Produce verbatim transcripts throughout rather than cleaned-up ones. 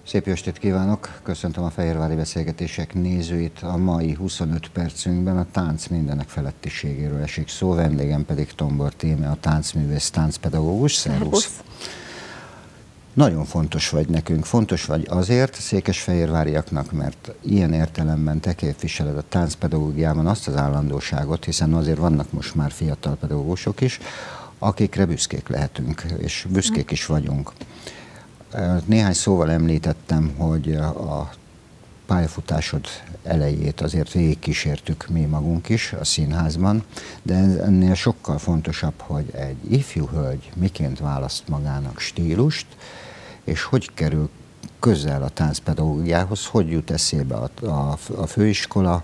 Szép jó estét kívánok! Köszöntöm a Fehérvári Beszélgetések nézőit. A mai huszonöt percünkben a tánc mindenek felettiségéről esik szó, vendégem pedig Tombor Tíme, a táncművész, táncpedagógus. Szervusz! Nagyon fontos vagy nekünk. Fontos vagy azért székesfehérváriaknak, mert ilyen értelemben te képviseled a táncpedagógiában azt az állandóságot, hiszen azért vannak most már fiatal pedagógusok is, akikre büszkék lehetünk, és büszkék is vagyunk. Néhány szóval említettem, hogy a pályafutásod elejét azért végigkísértük mi magunk is a színházban, de ennél sokkal fontosabb, hogy egy ifjú hölgy miként választ magának stílust, és hogy kerül közel a táncpedagógiához, hogy jut eszébe a, a, a főiskola.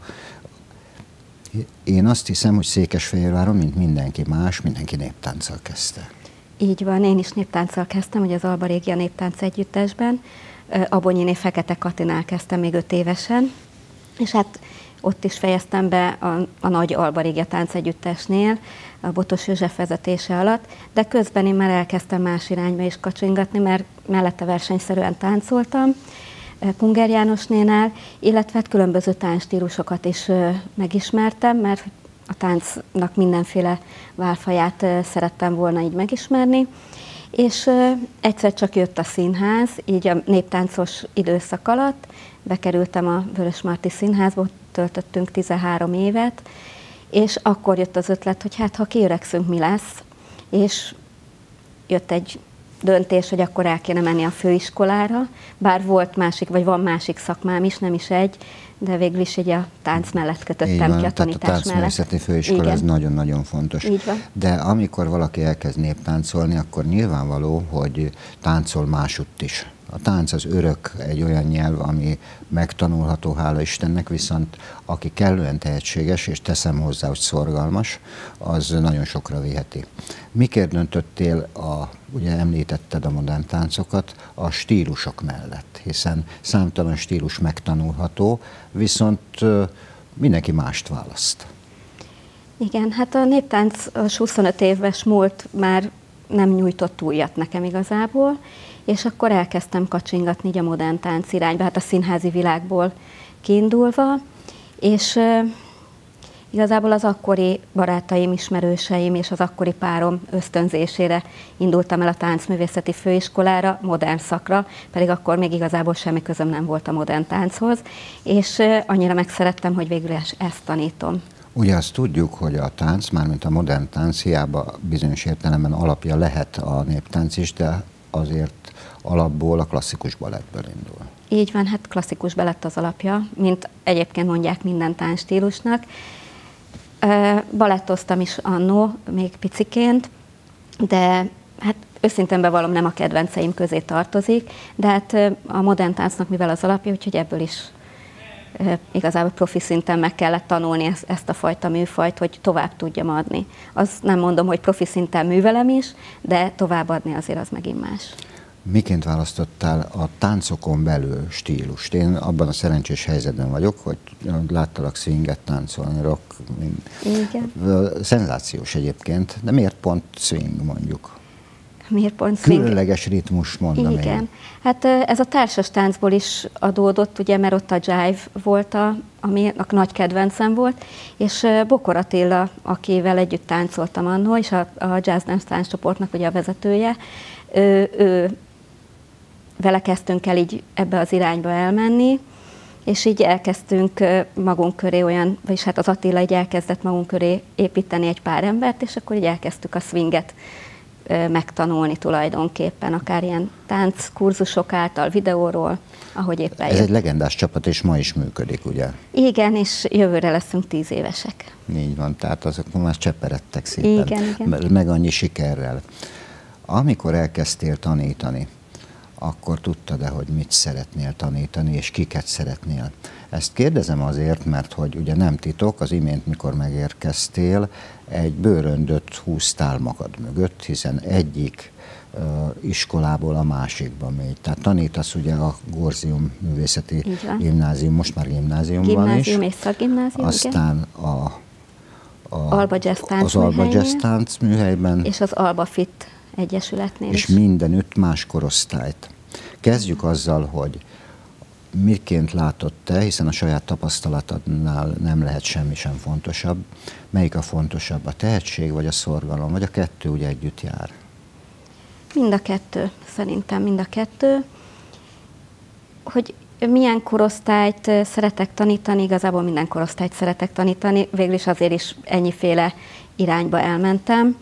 Én azt hiszem, hogy Székesfehérváron, mint mindenki más, mindenki néptánccal kezdte. Így van, én is néptánccal kezdtem, ugye az Alba Régia Néptánc Együttesben. Abonyiné Fekete Katinál kezdtem még öt évesen, és hát ott is fejeztem be a, a nagy Alba Régia Tánc Együttesnél, a Botos József vezetése alatt, de közben én már elkezdtem más irányba is kacsingatni, mert mellette versenyszerűen táncoltam, Punger Jánosnénál, illetve hát különböző táncstílusokat is megismertem, mert a táncnak mindenféle válfaját szerettem volna így megismerni, és egyszer csak jött a színház, így a néptáncos időszak alatt, bekerültem a Vörösmarty Színházba, töltöttünk tizenhárom évet, és akkor jött az ötlet, hogy hát ha kiöregszünk, mi lesz, és jött egy döntés, hogy akkor el kéne menni a főiskolára, bár volt másik, vagy van másik szakmám is, nem is egy, de végül is így a tánc mellett kötöttem van, ki, a tanítás mellett. A táncművészeti főiskola, ez nagyon-nagyon fontos. De amikor valaki elkezd néptáncolni, akkor nyilvánvaló, hogy táncol másutt is. A tánc az örök, egy olyan nyelv, ami megtanulható, hála Istennek, viszont aki kellően tehetséges, és teszem hozzá, hogy szorgalmas, az nagyon sokra viheti. Mikért döntöttél, a, ugye említetted a modern táncokat, a stílusok mellett, hiszen számtalan stílus megtanulható, viszont mindenki mást választ. Igen, hát a néptánc huszonöt éves múlt már nem nyújtott újat nekem igazából, és akkor elkezdtem kacsingatni így a modern tánc irányba, hát a színházi világból kiindulva, és uh, igazából az akkori barátaim, ismerőseim és az akkori párom ösztönzésére indultam el a táncművészeti főiskolára, modern szakra, pedig akkor még igazából semmi közöm nem volt a modern tánchoz, és uh, annyira megszerettem, hogy végül is ezt tanítom. Ugye azt tudjuk, hogy a tánc, mármint a modern tánc, hiába bizonyos értelemben alapja lehet a néptánc is, de azért alapból a klasszikus balettből indul. Így van, hát klasszikus balett az alapja, mint egyébként mondják minden táncstílusnak. Balettoztam is annó, még piciként, de hát őszintén bevallom, nem a kedvenceim közé tartozik, de hát a modern táncnak mivel az alapja, úgyhogy ebből is igazából profi szinten meg kellett tanulni ezt, ezt a fajta műfajt, hogy tovább tudjam adni. Azt nem mondom, hogy profi szinten művelem is, de továbbadni azért az megint más. Miként választottál a táncokon belül stílust? Én abban a szerencsés helyzetben vagyok, hogy láttalak swinget táncolni, rock. Igen. Szenzációs egyébként, de miért pont swing mondjuk? Miért pont swing? Különleges ritmus, mondom. Igen. Én. Hát ez a társas táncból is adódott, ugye, mert ott a jive volt, a, ami a nagy kedvencem volt, és Bokor Attila, akivel együtt táncoltam annól, és a, a Jazz Dance tánccsoportnak ugye a vezetője, ő, ő vele kezdtünk el így ebbe az irányba elmenni, és így elkezdtünk magunk köré olyan, vagyis hát az Attila így elkezdett magunk köré építeni egy pár embert, és akkor így elkezdtük a swinget megtanulni tulajdonképpen, akár ilyen tánckurzusok által, videóról, ahogy éppen Ez jött. Egy legendás csapat, és ma is működik, ugye? Igen, és jövőre leszünk tíz évesek. Így van, tehát azok már cseperedtek szépen, igen, igen. meg annyi sikerrel. Amikor elkezdtél tanítani, akkor tudtad-e, hogy mit szeretnél tanítani, és kiket szeretnél? Ezt kérdezem azért, mert hogy ugye nem titok, az imént, mikor megérkeztél, egy bőröndöt húztál magad mögött, hiszen egyik uh, iskolából a másikba megy. Tehát tanítasz ugye a Gorzium Művészeti Gimnázium, most már gimnáziumban Gimnázium is. és szakgimnázium, Aztán a, a, Alba Jazz Tánc az Alba Jazz Tánc műhelyben. És az Alba Fit Egyesületnél és is. mindenütt más korosztályt. Kezdjük azzal, hogy miként látod te, hiszen a saját tapasztalatodnál nem lehet semmi sem fontosabb. Melyik a fontosabb, a tehetség vagy a szorgalom, vagy a kettő úgy együtt jár? Mind a kettő, szerintem mind a kettő. Hogy milyen korosztályt szeretek tanítani, igazából minden korosztályt szeretek tanítani, végül is azért is ennyiféle irányba elmentem.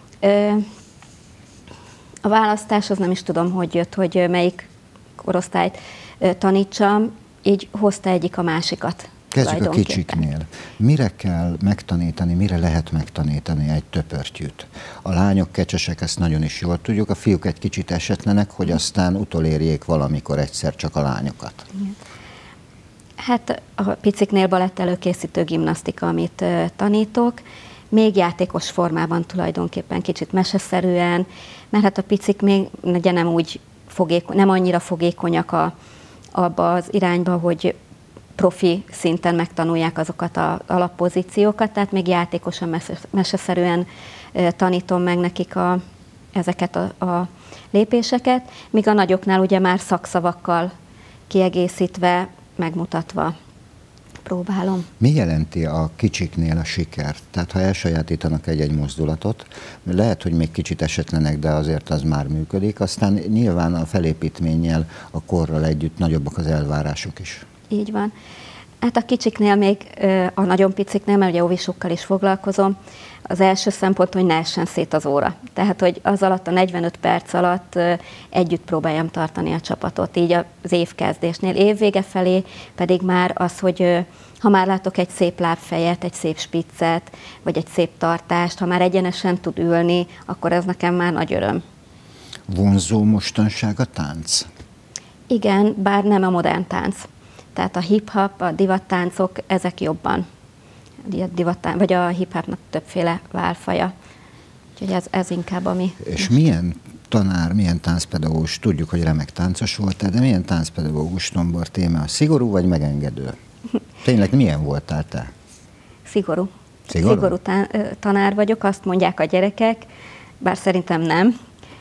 A választás, az nem is tudom, hogy jött, hogy melyik korosztályt tanítsam, így hozta egyik a másikat. Kezdjük a kicsiknél. Mire kell megtanítani, mire lehet megtanítani egy töpörtyűt? A lányok kecsesek, ezt nagyon is jól tudjuk, a fiúk egy kicsit esetlenek, hogy aztán utolérjék valamikor egyszer csak a lányokat. Hát a piciknél balett előkészítő gimnasztika, amit uh, tanítok, még játékos formában tulajdonképpen, kicsit meseszerűen, mert hát a picik még ugye nem úgy fogékony, nem annyira fogékonyak a, abba az irányba, hogy profi szinten megtanulják azokat az alappozíciókat, tehát még játékosan, meseszerűen tanítom meg nekik a, ezeket a, a lépéseket, míg a nagyoknál ugye már szakszavakkal kiegészítve, megmutatva próbálom. Mi jelenti a kicsiknél a sikert? Tehát ha elsajátítanak egy-egy mozdulatot, lehet, hogy még kicsit esetlenek, de azért az már működik, aztán nyilván a felépítménnyel, a korral együtt nagyobbak az elvárások is. Így van. Hát a kicsiknél még, a nagyon piciknél, mert ugye óvisokkal is foglalkozom, az első szempont, hogy ne essen szét az óra. Tehát, hogy az alatt a negyvenöt perc alatt együtt próbáljam tartani a csapatot, így az évkezdésnél. Évvége felé pedig már az, hogy ha már látok egy szép lábfejet, egy szép spiccet, vagy egy szép tartást, ha már egyenesen tud ülni, akkor ez nekem már nagy öröm. Vonzó mostanság a tánc? Igen, bár nem a modern tánc. Tehát a hip-hop, a divattáncok, ezek jobban. A divattán, vagy a hip-hopnak többféle válfaja. Úgyhogy ez, ez inkább ami... És milyen tanár, milyen táncpedagógus, tudjuk, hogy remek táncos voltál, de milyen táncpedagógus Tombor Téma? Szigorú vagy megengedő? Tényleg milyen voltál te? Szigorú. Szigorú? Szigorú tanár vagyok, azt mondják a gyerekek, bár szerintem nem.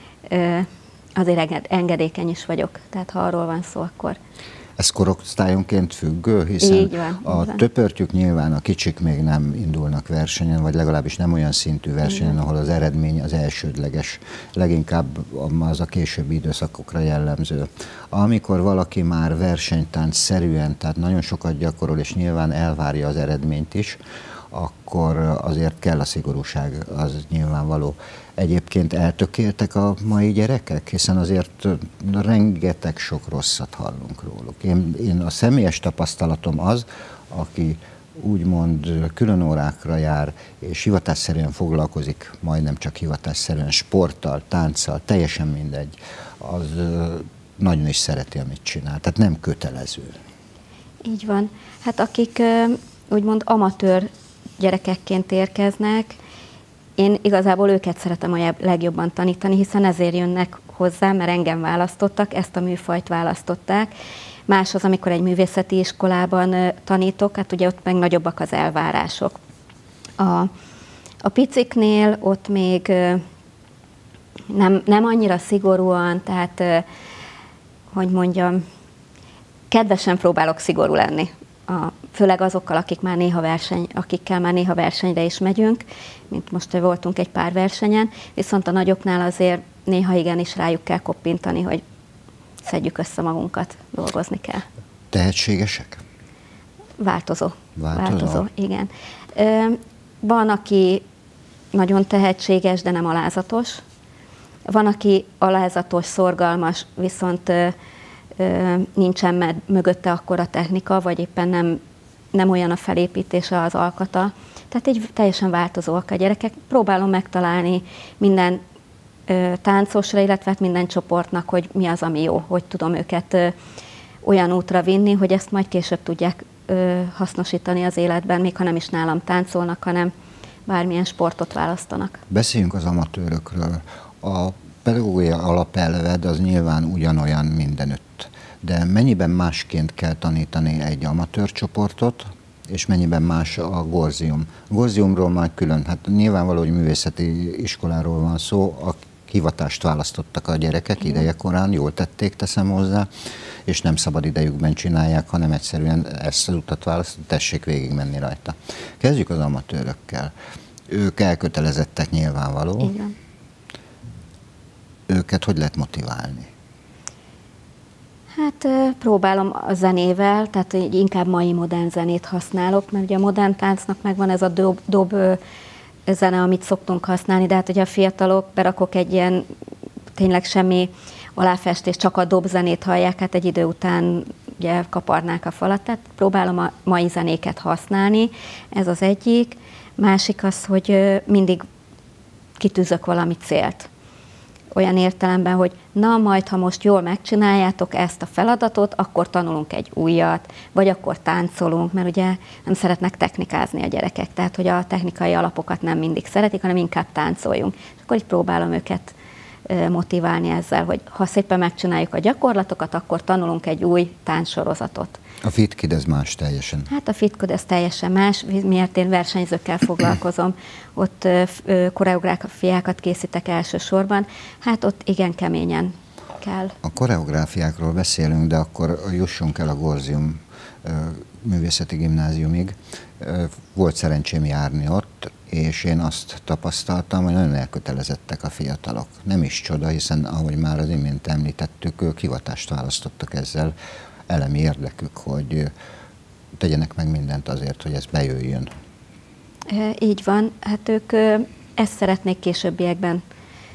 Azért engedékeny is vagyok, tehát ha arról van szó, akkor... Ez korosztályonként függő, hiszen így van, a így van. töpörtyűk nyilván a kicsik még nem indulnak versenyen, vagy legalábbis nem olyan szintű versenyen, ahol az eredmény az elsődleges, leginkább az a későbbi időszakokra jellemző. Amikor valaki már versenytánc-szerűen, tehát nagyon sokat gyakorol, és nyilván elvárja az eredményt is, akkor azért kell a szigorúság, az nyilvánvaló. Egyébként eltökéltek a mai gyerekek, hiszen azért rengeteg sok rosszat hallunk róluk. Én, én a személyes tapasztalatom az, aki úgymond külön órákra jár, és hivatásszerűen foglalkozik, majdnem csak hivatásszerűen sporttal, tánccal, teljesen mindegy, az nagyon is szereti, amit csinál. Tehát nem kötelező. Így van. Hát akik úgymond amatőr gyerekekként érkeznek, én igazából őket szeretem a legjobban tanítani, hiszen ezért jönnek hozzá, mert engem választottak, ezt a műfajt választották. Más az, amikor egy művészeti iskolában tanítok, hát ugye ott meg nagyobbak az elvárások. A, a piciknél ott még nem, nem annyira szigorúan, tehát, hogy mondjam, kedvesen próbálok szigorú lenni. A, főleg azokkal, akik már néha verseny, akikkel már néha versenyre is megyünk, mint most voltunk egy pár versenyen, viszont a nagyoknál azért néha igenis rájuk kell koppintani, hogy szedjük össze magunkat, dolgozni kell. Tehetségesek? Változó. Változó? Változó, igen. Van, aki nagyon tehetséges, de nem alázatos. Van, aki alázatos, szorgalmas, viszont nincsen mögötte akkora technika, vagy éppen nem, nem olyan a felépítése, az alkata. Tehát így teljesen változóak a gyerekek. Próbálom megtalálni minden ö, táncosra, illetve hát minden csoportnak, hogy mi az, ami jó, hogy tudom őket ö, olyan útra vinni, hogy ezt majd később tudják ö, hasznosítani az életben, még ha nem is nálam táncolnak, hanem bármilyen sportot választanak. Beszéljünk az amatőrökről. A pedagógia alapelved az nyilván ugyanolyan mindenütt, de mennyiben másként kell tanítani egy amatőr csoportot, és mennyiben más a Gorzium? A Gorziumról már külön, hát nyilvánvaló, hogy művészeti iskoláról van szó, hivatást választottak a gyerekek Igen. ideje korán, jól tették, teszem hozzá, és nem szabad idejükben csinálják, hanem egyszerűen ezt az utat választott, tessék végigmenni rajta. Kezdjük az amatőrökkel. Ők elkötelezettek nyilvánvaló. Igen. Őket hogy lehet motiválni? Hát próbálom a zenével, tehát inkább mai modern zenét használok, mert ugye a modern táncnak megvan ez a dob, dob zene, amit szoktunk használni, de hát ugye a fiatalok, berakok egy ilyen tényleg semmi aláfestés, csak a dobzenét hallják, hát egy idő után ugye kaparnák a falat, tehát próbálom a mai zenéket használni, ez az egyik. Másik az, hogy mindig kitűzök valami célt. Olyan értelemben, hogy na majd, ha most jól megcsináljátok ezt a feladatot, akkor tanulunk egy újat, vagy akkor táncolunk, mert ugye nem szeretnek technikázni a gyerekek, tehát hogy a technikai alapokat nem mindig szeretik, hanem inkább táncoljunk. És akkor így próbálom őket motiválni ezzel, hogy ha szépen megcsináljuk a gyakorlatokat, akkor tanulunk egy új táncsorozatot. A FitKid ez más teljesen. Hát a FitKid ez teljesen más, miért én versenyzőkkel foglalkozom, ott koreográfiákat készítek elsősorban, hát ott igen keményen kell. A koreográfiákról beszélünk, de akkor jussunk el a Gorzium Művészeti Gimnáziumig. Volt szerencsém járni ott, és én azt tapasztaltam, hogy nagyon elkötelezettek a fiatalok. Nem is csoda, hiszen ahogy már az imént említettük, ők hivatást választottak ezzel, elemi érdekük, hogy tegyenek meg mindent azért, hogy ez bejöjjön. Így van, hát ők ezt szeretnék későbbiekben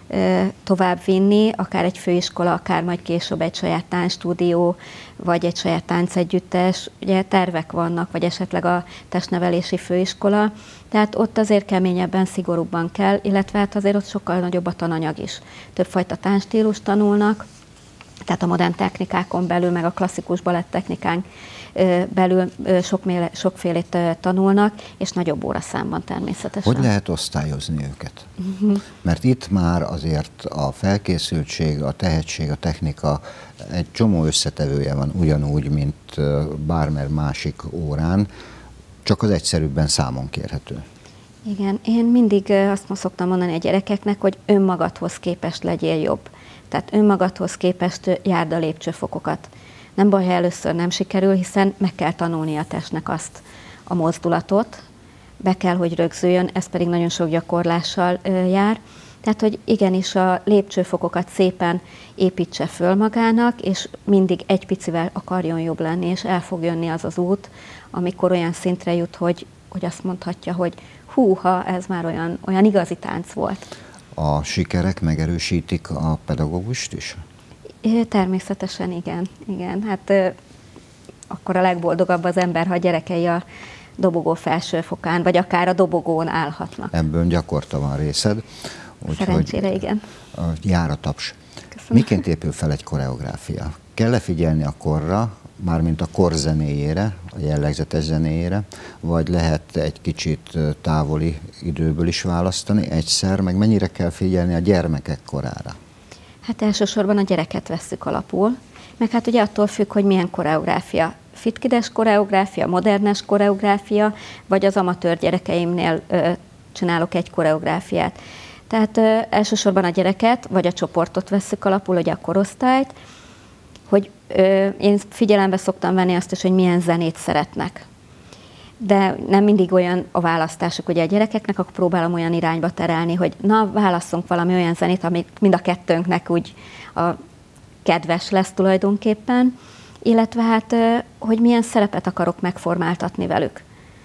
tovább vinni, akár egy főiskola, akár majd később egy saját táncstúdió, vagy egy saját táncegyüttes, ugye tervek vannak, vagy esetleg a testnevelési főiskola, tehát ott azért keményebben, szigorúbban kell, illetve hát azért ott sokkal nagyobb a tananyag is. Többfajta táncstílust tanulnak, tehát a modern technikákon belül, meg a klasszikus baletttechnikán belül sokféle, sokfélét tanulnak, és nagyobb óraszámban természetesen. Hogy lehet osztályozni őket? Uh-huh. Mert itt már azért a felkészültség, a tehetség, a technika egy csomó összetevője van, ugyanúgy, mint bármely másik órán, csak az egyszerűbben számon kérhető. Igen, én mindig azt szoktam mondani a gyerekeknek, hogy önmagadhoz képest legyél jobb. Tehát önmagadhoz képest járd a lépcsőfokokat. Nem baj, ha először nem sikerül, hiszen meg kell tanulni a testnek azt a mozdulatot, be kell, hogy rögzüljön, ez pedig nagyon sok gyakorlással jár. Tehát, hogy igenis a lépcsőfokokat szépen építse föl magának, és mindig egy picivel akarjon jobb lenni, és el fog jönni az az út, amikor olyan szintre jut, hogy, hogy azt mondhatja, hogy húha, ez már olyan, olyan igazi tánc volt. A sikerek megerősítik a pedagógust is? Természetesen igen. igen. Hát akkor a legboldogabb az ember, ha a gyerekei a dobogó felső fokán, vagy akár a dobogón állhatnak. Ebből gyakorta van részed. Szerencsére igen. Jár a taps. Köszönöm. Miként épül fel egy koreográfia? Kell-e figyelni a korra, mármint a kor zenéjére, a jellegzetes zenéjére, vagy lehet egy kicsit távoli időből is választani egyszer, meg mennyire kell figyelni a gyermekek korára? Hát elsősorban a gyereket vesszük alapul, meg hát ugye attól függ, hogy milyen koreográfia. FitKides koreográfia, modernes koreográfia, vagy az amatőr gyerekeimnél ö, csinálok egy koreográfiát. Tehát ö, elsősorban a gyereket, vagy a csoportot vesszük alapul, ugye a korosztályt, hogy ö, én figyelembe szoktam venni azt is, hogy milyen zenét szeretnek. De nem mindig olyan a választások ugye a gyerekeknek, akkor próbálom olyan irányba terelni, hogy na, válasszunk valami olyan zenét, amit mind a kettőnknek úgy a kedves lesz tulajdonképpen, illetve hát, hogy milyen szerepet akarok megformáltatni velük.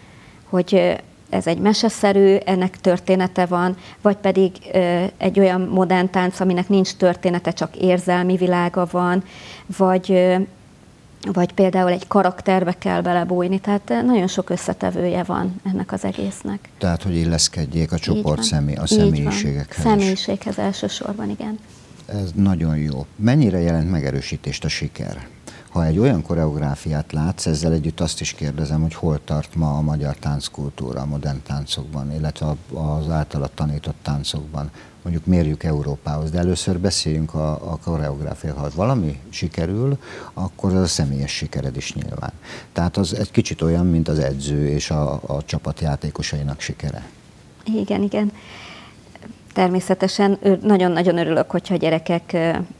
Hogy ez egy meseszerű, ennek története van, vagy pedig egy olyan modern tánc, aminek nincs története, csak érzelmi világa van, vagy, vagy például egy karakterbe kell belebújni, tehát nagyon sok összetevője van ennek az egésznek. Tehát, hogy illeszkedjék a csoport személy, a személyiségekhez. Személyiséghez elsősorban, igen. Ez nagyon jó. Mennyire jelent megerősítést a siker? Ha egy olyan koreográfiát látsz, ezzel együtt azt is kérdezem, hogy hol tart ma a magyar tánckultúra a modern táncokban, illetve az általad tanított táncokban. Mondjuk mérjük Európához, de először beszéljünk a, a koreográfiáról. Ha valami sikerül, akkor az a személyes sikered is nyilván. Tehát az egy kicsit olyan, mint az edző és a, a csapat játékosainak sikere. Igen, igen. Természetesen nagyon-nagyon örülök, hogyha a gyerekek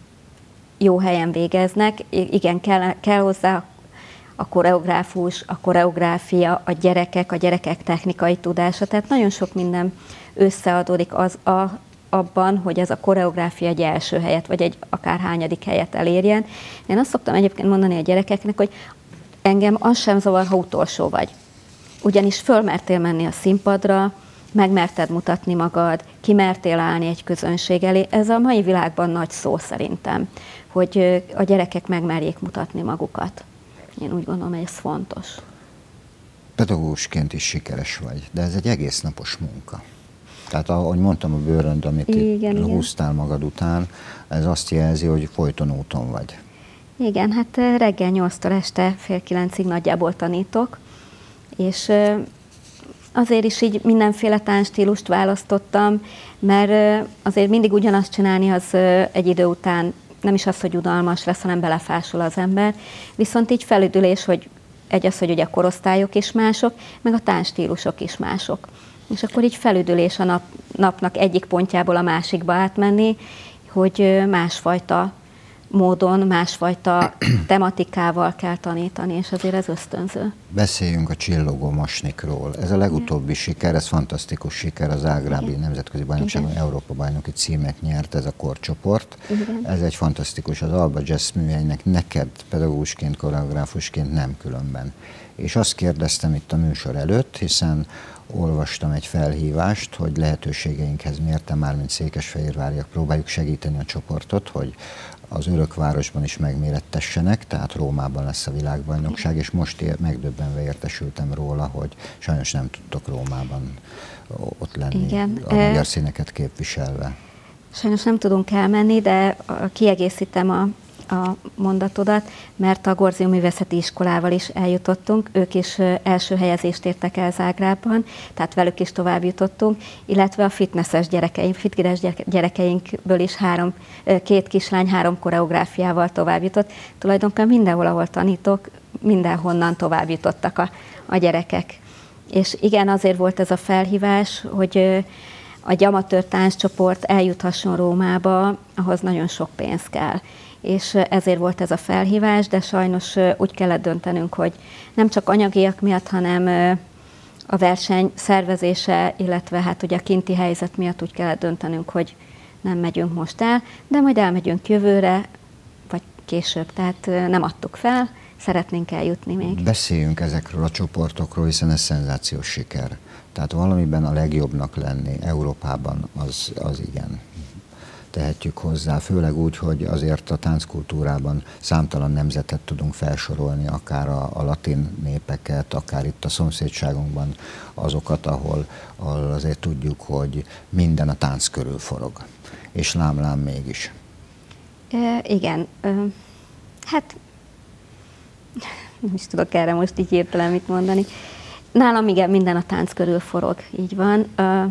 jó helyen végeznek. Igen, kell, kell hozzá a koreográfus, a koreográfia, a gyerekek, a gyerekek technikai tudása. Tehát nagyon sok minden összeadódik az a, abban, hogy ez a koreográfia egy első helyet, vagy egy akár hányadik helyet elérjen. Én azt szoktam egyébként mondani a gyerekeknek, hogy engem az sem zavar, ha utolsó vagy. Ugyanis fölmertél menni a színpadra, megmerted mutatni magad, kimertél állni egy közönség elé. Ez a mai világban nagy szó szerintem, hogy a gyerekek megmerjék mutatni magukat. Én úgy gondolom, hogy ez fontos. Pedagógusként is sikeres vagy, de ez egy egész napos munka. Tehát ahogy mondtam, a bőrönd, amit igen, itt húztál magad után, ez azt jelzi, hogy folyton úton vagy. Igen, hát reggel nyolctól este fél kilencig nagyjából tanítok, és azért is így mindenféle táncstílust választottam, mert azért mindig ugyanazt csinálni az egy idő után nem is az, hogy unalmas lesz, hanem belefásul az ember. Viszont így felüdülés, hogy egy az, hogy ugye a korosztályok is mások, meg a táncstílusok is mások. És akkor így felüdülés a nap, napnak egyik pontjából a másikba átmenni, hogy másfajta módon, másfajta tematikával kell tanítani, és azért ez ösztönző. Beszéljünk a Csillogó Masnikról. Ez a legutóbbi Igen. siker, ez fantasztikus siker, az Zágrábi Nemzetközi Bajnokságon Európa bajnoki címet nyert ez a korcsoport. Igen. Ez egy fantasztikus, az Alba Jazz műhelynek neked pedagógusként, koreográfusként nem különben. És azt kérdeztem itt a műsor előtt, hiszen olvastam egy felhívást, hogy lehetőségeinkhez mértem már, mint székesfehérváriak, próbáljuk segíteni a csoportot, hogy az Örökvárosban is megmérettessenek, tehát Rómában lesz a világbajnokság, és most ér, megdöbbenve értesültem róla, hogy sajnos nem tudtok Rómában ott lenni, Igen. a magyar színeket képviselve. Sajnos nem tudunk elmenni, de kiegészítem a, a mondatodat, mert a Gorzium Művészeti Iskolával is eljutottunk, ők is első helyezést értek el Zágrábban, tehát velük is tovább jutottunk, illetve a fitnesses gyerekeink, fitgires gyerekeinkből is három, két kislány három koreográfiával tovább jutott. Tulajdonképpen mindenhol, ahol tanítok, mindenhonnan tovább jutottak a, a gyerekek. És igen, azért volt ez a felhívás, hogy a amatőr tánccsoport eljuthasson Rómába, ahhoz nagyon sok pénz kell. És ezért volt ez a felhívás, de sajnos úgy kellett döntenünk, hogy nem csak anyagiak miatt, hanem a verseny szervezése, illetve hát ugye a kinti helyzet miatt úgy kellett döntenünk, hogy nem megyünk most el, de majd elmegyünk jövőre, vagy később, tehát nem adtuk fel, szeretnénk eljutni még. Beszéljünk ezekről a csoportokról, hiszen ez szenzációs siker. Tehát valamiben a legjobbnak lenni Európában az, az igen. Tehetjük hozzá, főleg úgy, hogy azért a tánckultúrában számtalan nemzetet tudunk felsorolni, akár a, a latin népeket, akár itt a szomszédságunkban azokat, ahol, ahol azért tudjuk, hogy minden a tánc körül forog. És lám-lám mégis. E, igen. E, hát nem is tudok erre most így hirtelen mit mondani. Nálam igen, minden a tánc körül forog, így van. E,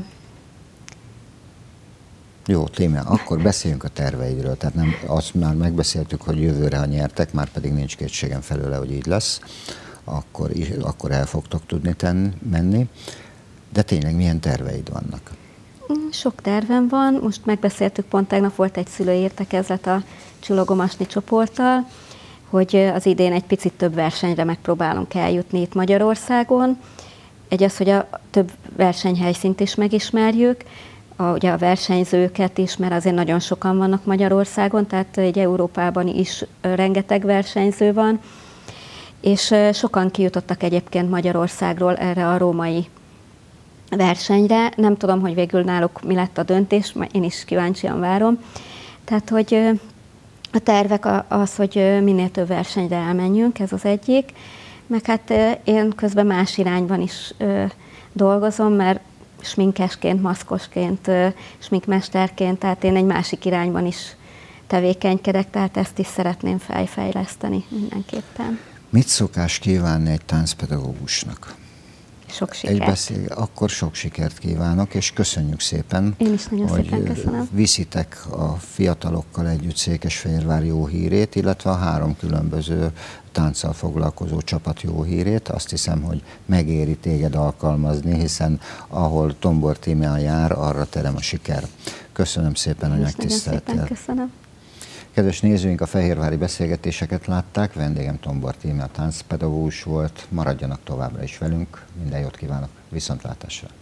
Jó, Tíme, akkor beszéljünk a terveidről. Tehát nem, azt már megbeszéltük, hogy jövőre, ha nyertek, már pedig nincs kétségem felőle, hogy így lesz, akkor, akkor el fogtok tudni tenni, menni. De tényleg milyen terveid vannak? Sok tervem van. Most megbeszéltük, pont tegnap volt egy szülői értekezlet a Csillogó Masni csoporttal, hogy az idén egy picit több versenyre megpróbálunk eljutni itt Magyarországon. Egy az, hogy a több versenyhelyszínt is megismerjük, A, ugye a versenyzőket is, mert azért nagyon sokan vannak Magyarországon, tehát egy Európában is rengeteg versenyző van, és sokan kijutottak egyébként Magyarországról erre a római versenyre. Nem tudom, hogy végül náluk mi lett a döntés, én is kíváncsian várom. Tehát, hogy a tervek az, hogy minél több versenyre elmenjünk, ez az egyik, meg hát én közben más irányban is dolgozom, mert sminkesként, maszkosként, sminkmesterként, tehát én egy másik irányban is tevékenykedek, tehát ezt is szeretném fejleszteni mindenképpen. Mit szokás kívánni egy táncpedagógusnak? sok sikert. Egy beszél, akkor sok sikert kívánok, és köszönjük szépen, Én is nagyon hogy szépen köszönöm. viszitek a fiatalokkal együtt Székesfehérvár jó hírét, illetve a három különböző tánccal foglalkozó csapat jó hírét. Azt hiszem, hogy megéri téged alkalmazni, hiszen ahol Tombor Tímea jár, arra terem a siker. Köszönöm szépen, hogy megtiszteltél. Nagyon szépen köszönöm. Kedves nézőink, a fehérvári beszélgetéseket látták, vendégem Tombor Tímea táncpedagógus volt, maradjanak továbbra is velünk, minden jót kívánok, viszontlátásra!